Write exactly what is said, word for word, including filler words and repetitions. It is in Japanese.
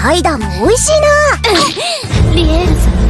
サイダーも美味しいな。 リエール様、